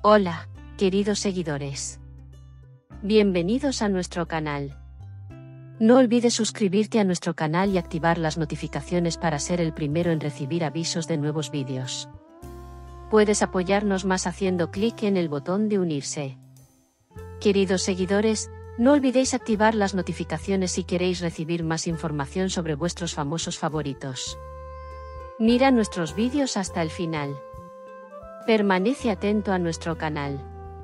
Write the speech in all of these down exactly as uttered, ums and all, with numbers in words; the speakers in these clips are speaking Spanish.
Hola, queridos seguidores. Bienvenidos a nuestro canal. No olvides suscribirte a nuestro canal y activar las notificaciones para ser el primero en recibir avisos de nuevos vídeos. Puedes apoyarnos más haciendo clic en el botón de unirse. Queridos seguidores, no olvidéis activar las notificaciones si queréis recibir más información sobre vuestros famosos favoritos. Mira nuestros vídeos hasta el final. Permanece atento a nuestro canal.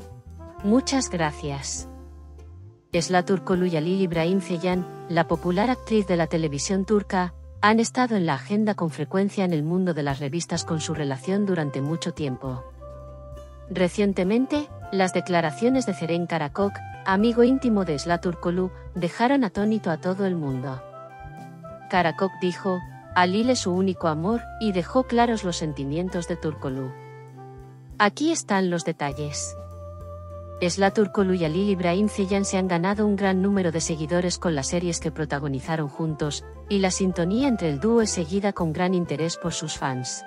Muchas gracias. Esla Turkoglu y Halil İbrahim Ceylan, la popular actriz de la televisión turca, han estado en la agenda con frecuencia en el mundo de las revistas con su relación durante mucho tiempo. Recientemente, las declaraciones de Ceren Karakok, amigo íntimo de Esla Turkoglu, dejaron atónito a todo el mundo. Karakok dijo, Halil es su único amor, y dejó claros los sentimientos de Turkoglu. Aquí están los detalles. Esla Turkoglu y Halil İbrahim Ceylan se han ganado un gran número de seguidores con las series que protagonizaron juntos, y la sintonía entre el dúo es seguida con gran interés por sus fans.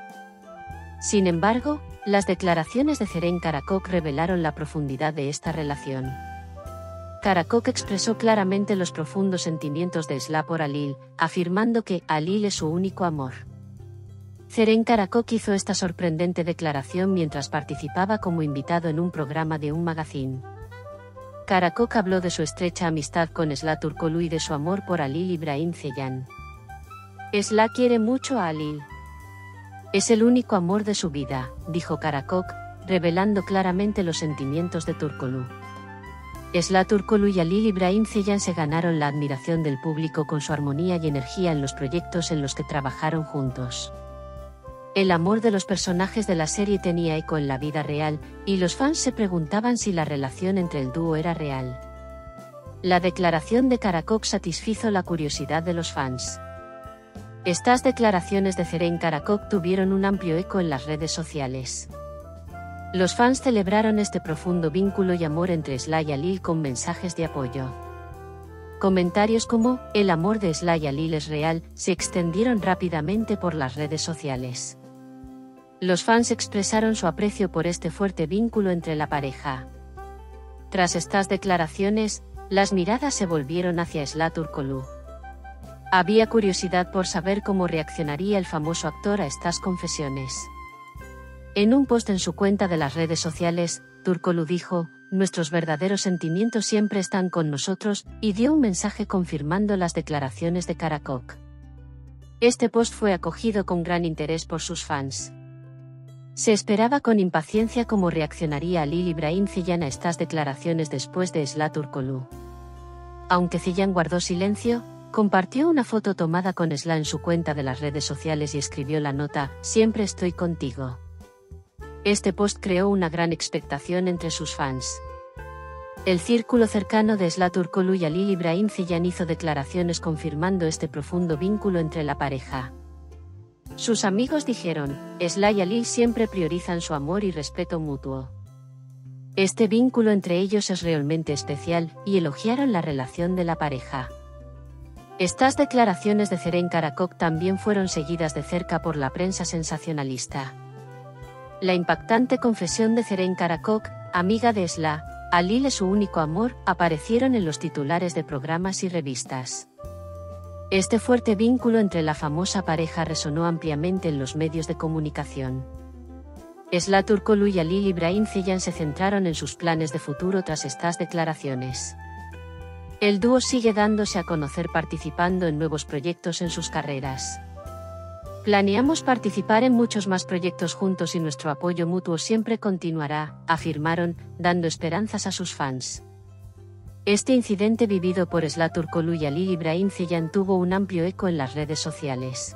Sin embargo, las declaraciones de Ceren Karakok revelaron la profundidad de esta relación. Karakok expresó claramente los profundos sentimientos de Esla por Halil, afirmando que Halil es su único amor. Ceren Karakok hizo esta sorprendente declaración mientras participaba como invitado en un programa de un magazine. Karakok habló de su estrecha amistad con Esla Turkoglu y de su amor por Halil İbrahim Ceylan. Esla quiere mucho a Halil. Es el único amor de su vida, dijo Karakok, revelando claramente los sentimientos de Turkoglu. Esla Turkoglu y Halil İbrahim Ceylan se ganaron la admiración del público con su armonía y energía en los proyectos en los que trabajaron juntos. El amor de los personajes de la serie tenía eco en la vida real, y los fans se preguntaban si la relación entre el dúo era real. La declaración de Karakok satisfizo la curiosidad de los fans. Estas declaraciones de Ceren Karakok tuvieron un amplio eco en las redes sociales. Los fans celebraron este profundo vínculo y amor entre Esla y Halil con mensajes de apoyo. Comentarios como, el amor de Esla y Halil es real, se extendieron rápidamente por las redes sociales. Los fans expresaron su aprecio por este fuerte vínculo entre la pareja. Tras estas declaraciones, las miradas se volvieron hacia Esla Turkoglu. Había curiosidad por saber cómo reaccionaría el famoso actor a estas confesiones. En un post en su cuenta de las redes sociales, Turkoglu dijo, nuestros verdaderos sentimientos siempre están con nosotros, y dio un mensaje confirmando las declaraciones de Karakok. Este post fue acogido con gran interés por sus fans. Se esperaba con impaciencia cómo reaccionaría Halil İbrahim Ceylan a estas declaraciones después de Esla Turkoglu. Aunque Ceylan guardó silencio, compartió una foto tomada con Esla en su cuenta de las redes sociales y escribió la nota, siempre estoy contigo. Este post creó una gran expectación entre sus fans. El círculo cercano de Esla Turkoglu y Halil İbrahim Ceylan hizo declaraciones confirmando este profundo vínculo entre la pareja. Sus amigos dijeron, Esla y Halil siempre priorizan su amor y respeto mutuo. Este vínculo entre ellos es realmente especial, y elogiaron la relación de la pareja. Estas declaraciones de Ceren Karakok también fueron seguidas de cerca por la prensa sensacionalista. La impactante confesión de Ceren Karakok, amiga de Esla, Halil es su único amor, aparecieron en los titulares de programas y revistas. Este fuerte vínculo entre la famosa pareja resonó ampliamente en los medios de comunicación. Esla Turkoglu y Halil İbrahim Ceylan se centraron en sus planes de futuro tras estas declaraciones. El dúo sigue dándose a conocer participando en nuevos proyectos en sus carreras. Planeamos participar en muchos más proyectos juntos y nuestro apoyo mutuo siempre continuará, afirmaron, dando esperanzas a sus fans. Este incidente vivido por Esla Turkoglu y Halil İbrahim Ceylan tuvo un amplio eco en las redes sociales.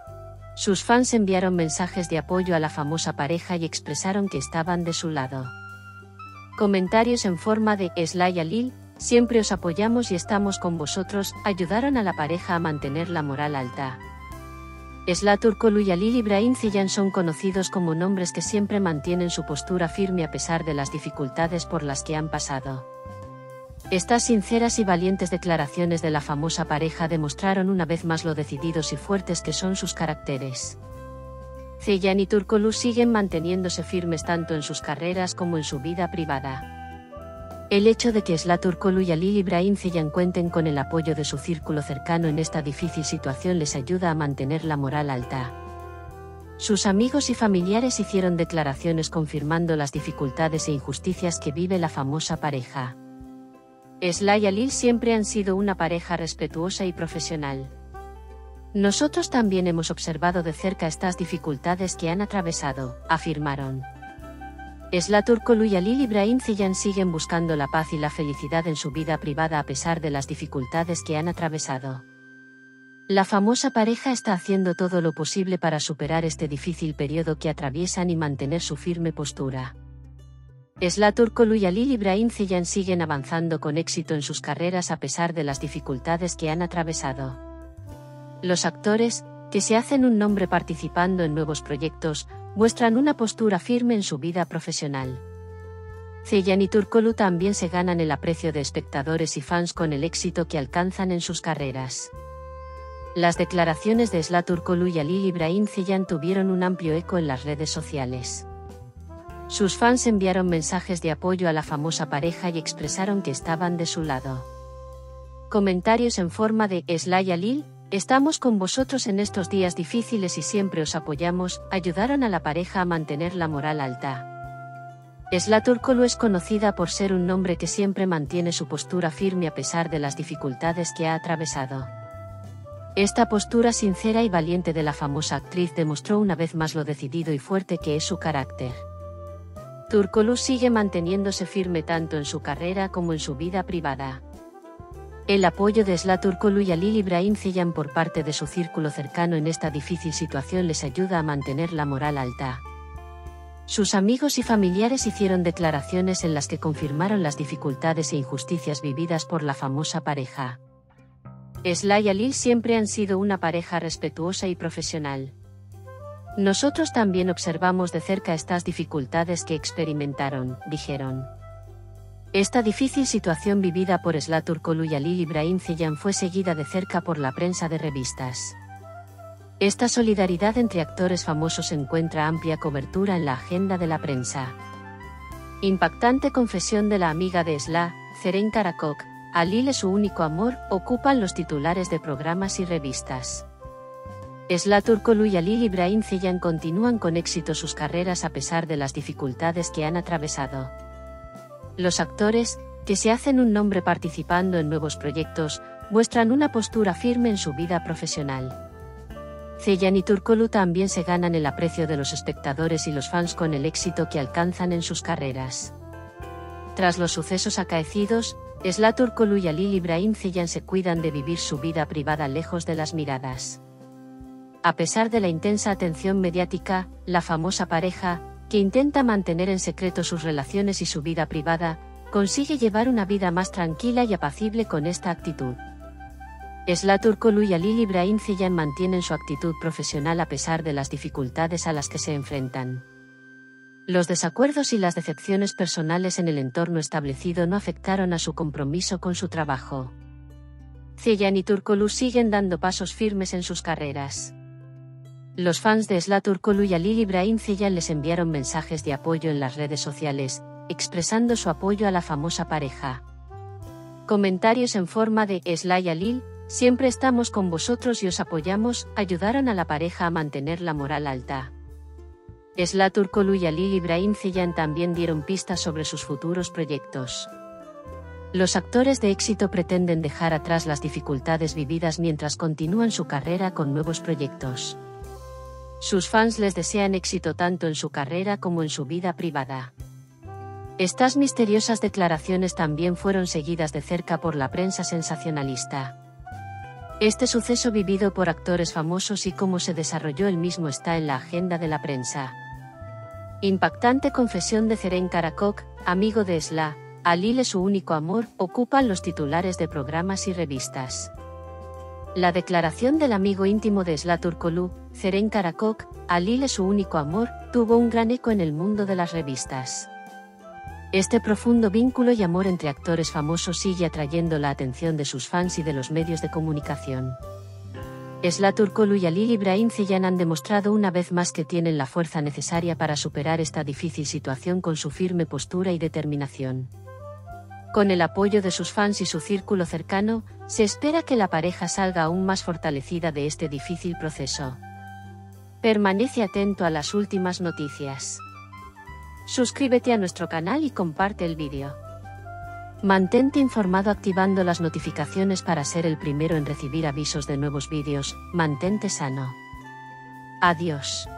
Sus fans enviaron mensajes de apoyo a la famosa pareja y expresaron que estaban de su lado. Comentarios en forma de Esla y Halil, siempre os apoyamos y estamos con vosotros, ayudaron a la pareja a mantener la moral alta. Esla Turkoglu y Halil İbrahim Ceylan son conocidos como nombres que siempre mantienen su postura firme a pesar de las dificultades por las que han pasado. Estas sinceras y valientes declaraciones de la famosa pareja demostraron una vez más lo decididos y fuertes que son sus caracteres. Ceyhan y Turkoglu siguen manteniéndose firmes tanto en sus carreras como en su vida privada. El hecho de que Esla Turkoglu y Halil Ibrahim Ceyhan cuenten con el apoyo de su círculo cercano en esta difícil situación les ayuda a mantener la moral alta. Sus amigos y familiares hicieron declaraciones confirmando las dificultades e injusticias que vive la famosa pareja. Esla y Halil siempre han sido una pareja respetuosa y profesional. Nosotros también hemos observado de cerca estas dificultades que han atravesado, afirmaron. Esla Turkoglu y Halil Ibrahim Ceyhan siguen buscando la paz y la felicidad en su vida privada a pesar de las dificultades que han atravesado. La famosa pareja está haciendo todo lo posible para superar este difícil periodo que atraviesan y mantener su firme postura. Esla Turkoglu y Halil Ibrahim Ceyhan siguen avanzando con éxito en sus carreras a pesar de las dificultades que han atravesado. Los actores, que se hacen un nombre participando en nuevos proyectos, muestran una postura firme en su vida profesional. Ceyhan y Turkoglu también se ganan el aprecio de espectadores y fans con el éxito que alcanzan en sus carreras. Las declaraciones de Esla Turkoglu y Halil Ibrahim Ceyhan tuvieron un amplio eco en las redes sociales. Sus fans enviaron mensajes de apoyo a la famosa pareja y expresaron que estaban de su lado. Comentarios en forma de Esla y Halil, estamos con vosotros en estos días difíciles y siempre os apoyamos, ayudaron a la pareja a mantener la moral alta. Esla Turkoglu es conocida por ser un hombre que siempre mantiene su postura firme a pesar de las dificultades que ha atravesado. Esta postura sincera y valiente de la famosa actriz demostró una vez más lo decidido y fuerte que es su carácter. Turkoglu sigue manteniéndose firme tanto en su carrera como en su vida privada. El apoyo de Esla Turkoglu y Halil Ibrahim Ceyhan por parte de su círculo cercano en esta difícil situación les ayuda a mantener la moral alta. Sus amigos y familiares hicieron declaraciones en las que confirmaron las dificultades e injusticias vividas por la famosa pareja. Esla y Halil siempre han sido una pareja respetuosa y profesional. Nosotros también observamos de cerca estas dificultades que experimentaron, dijeron. Esta difícil situación vivida por Esla Turkoglu y Halil Ibrahim Ceyhan fue seguida de cerca por la prensa de revistas. Esta solidaridad entre actores famosos encuentra amplia cobertura en la agenda de la prensa. Impactante confesión de la amiga de Esla, Ceren Karakok, Halil es su único amor, ocupan los titulares de programas y revistas. Esla Turkoglu y Halil Ibrahim Ceyhan continúan con éxito sus carreras a pesar de las dificultades que han atravesado. Los actores, que se hacen un nombre participando en nuevos proyectos, muestran una postura firme en su vida profesional. Ceyhan y Turkoglu también se ganan el aprecio de los espectadores y los fans con el éxito que alcanzan en sus carreras. Tras los sucesos acaecidos, Esla Turkoglu y Halil Ibrahim Ceyhan se cuidan de vivir su vida privada lejos de las miradas. A pesar de la intensa atención mediática, la famosa pareja, que intenta mantener en secreto sus relaciones y su vida privada, consigue llevar una vida más tranquila y apacible con esta actitud. Esla Turkoglu y Halil Ibrahim Ceyhan mantienen su actitud profesional a pesar de las dificultades a las que se enfrentan. Los desacuerdos y las decepciones personales en el entorno establecido no afectaron a su compromiso con su trabajo. Ceyhan y Turkoglu siguen dando pasos firmes en sus carreras. Los fans de Esla Turkoglu y Halil Ibrahim Ceyhan les enviaron mensajes de apoyo en las redes sociales, expresando su apoyo a la famosa pareja. Comentarios en forma de Esla y Halil, siempre estamos con vosotros y os apoyamos, ayudaron a la pareja a mantener la moral alta. Esla Turkoglu y Halil Ibrahim Ceyhan también dieron pistas sobre sus futuros proyectos. Los actores de éxito pretenden dejar atrás las dificultades vividas mientras continúan su carrera con nuevos proyectos. Sus fans les desean éxito tanto en su carrera como en su vida privada. Estas misteriosas declaraciones también fueron seguidas de cerca por la prensa sensacionalista. Este suceso vivido por actores famosos y cómo se desarrolló el mismo está en la agenda de la prensa. Impactante confesión de Ceren Karakok, amigo de Esla, Halil es su único amor, ocupan los titulares de programas y revistas. La declaración del amigo íntimo de Esla Turkoglu, Ceren Karakok, Halil es su único amor, tuvo un gran eco en el mundo de las revistas. Este profundo vínculo y amor entre actores famosos sigue atrayendo la atención de sus fans y de los medios de comunicación. Zlaturkolu y Halil Ibrahim Ceylan han demostrado una vez más que tienen la fuerza necesaria para superar esta difícil situación con su firme postura y determinación. Con el apoyo de sus fans y su círculo cercano, se espera que la pareja salga aún más fortalecida de este difícil proceso. Permanece atento a las últimas noticias. Suscríbete a nuestro canal y comparte el vídeo. Mantente informado activando las notificaciones para ser el primero en recibir avisos de nuevos vídeos. Mantente sano. Adiós.